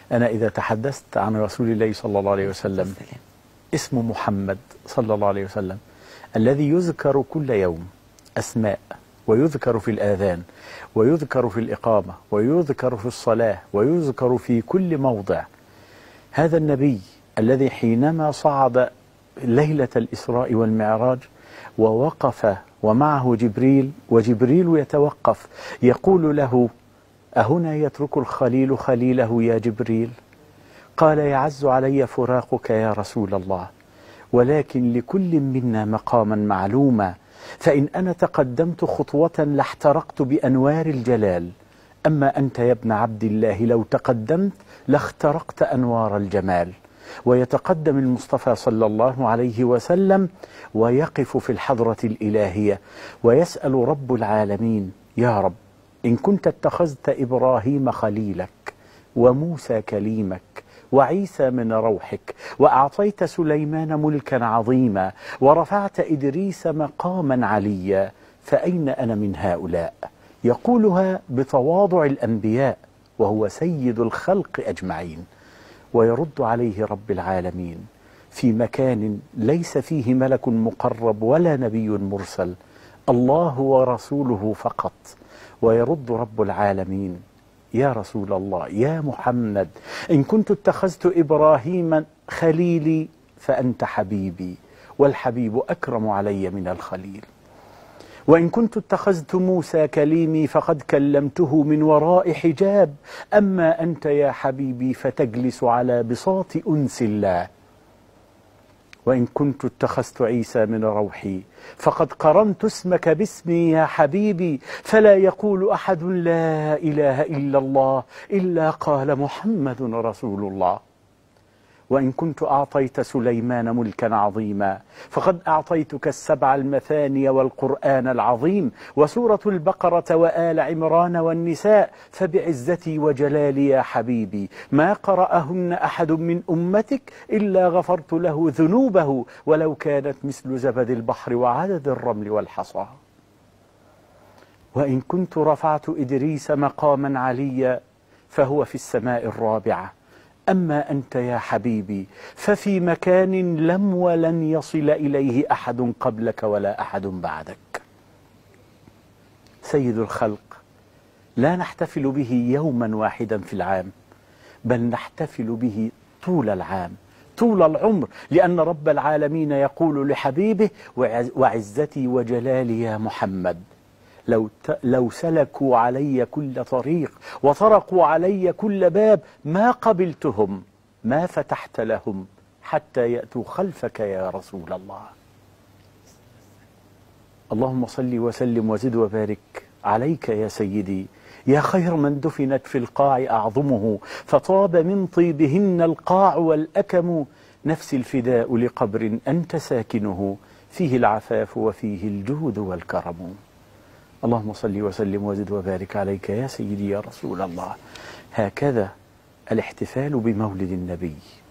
أنا إذا تحدثت عن رسول الله صلى الله عليه وسلم اسم محمد صلى الله عليه وسلم الذي يذكر كل يوم أسماء، ويذكر في الآذان، ويذكر في الإقامة، ويذكر في الصلاة، ويذكر في كل موضع. هذا النبي الذي حينما صعد ليلة الإسراء والمعراج ووقف ومعه جبريل، وجبريل يتوقف يقول له: أهنا يترك الخليل خليله يا جبريل؟ قال: يعز علي فراقك يا رسول الله، ولكن لكل منا مقاما معلوما، فإن أنا تقدمت خطوة لاحترقت بأنوار الجلال، أما أنت يا ابن عبد الله لو تقدمت لاخترقت أنوار الجمال. ويتقدم المصطفى صلى الله عليه وسلم ويقف في الحضرة الإلهية ويسأل رب العالمين: يا رب، إن كنت اتخذت إبراهيم خليلك، وموسى كليمك، وعيسى من روحك، وأعطيت سليمان ملكا عظيما، ورفعت إدريس مقاما عليا، فأين أنا من هؤلاء؟ يقولها بتواضع الأنبياء وهو سيد الخلق أجمعين. ويرد عليه رب العالمين في مكان ليس فيه ملك مقرب ولا نبي مرسل، الله ورسوله فقط. ويرد رب العالمين: يا رسول الله، يا محمد، إن كنت اتخذت إبراهيم خليلي فأنت حبيبي، والحبيب أكرم علي من الخليل. وإن كنت اتخذت موسى كليمي فقد كلمته من وراء حجاب، أما أنت يا حبيبي فتجلس على بساط أنس الله. وإن كنت اتخذت عيسى من روحي فقد قرنت اسمك باسمي يا حبيبي، فلا يقول أحد لا إله إلا الله إلا قال محمد رسول الله. وإن كنت أعطيت سليمان ملكا عظيما فقد أعطيتك السبع المثاني والقرآن العظيم وسورة البقرة وآل عمران والنساء، فبعزتي وجلالي يا حبيبي ما قرأهن أحد من أمتك إلا غفرت له ذنوبه ولو كانت مثل زبد البحر وعدد الرمل والحصى. وإن كنت رفعت إدريس مقاما عليا فهو في السماء الرابعة، أما أنت يا حبيبي ففي مكان لم ولن يصل إليه أحد قبلك ولا أحد بعدك. سيد الخلق لا نحتفل به يوما واحدا في العام، بل نحتفل به طول العام، طول العمر، لأن رب العالمين يقول لحبيبه: وعزتي وجلالي يا محمد لو سلكوا علي كل طريق وطرقوا علي كل باب ما قبلتهم، ما فتحت لهم حتى يأتوا خلفك يا رسول الله. اللهم صل وسلم وزد وبارك عليك يا سيدي، يا خير من دفنت في القاع أعظمه، فطاب من طيبهن القاع والأكم، نفس الفداء لقبر أنت ساكنه، فيه العفاف وفيه الجود والكرم. اللهم صل وسلم وزد وبارك عليك يا سيدي يا رسول الله. هكذا الاحتفال بمولد النبي.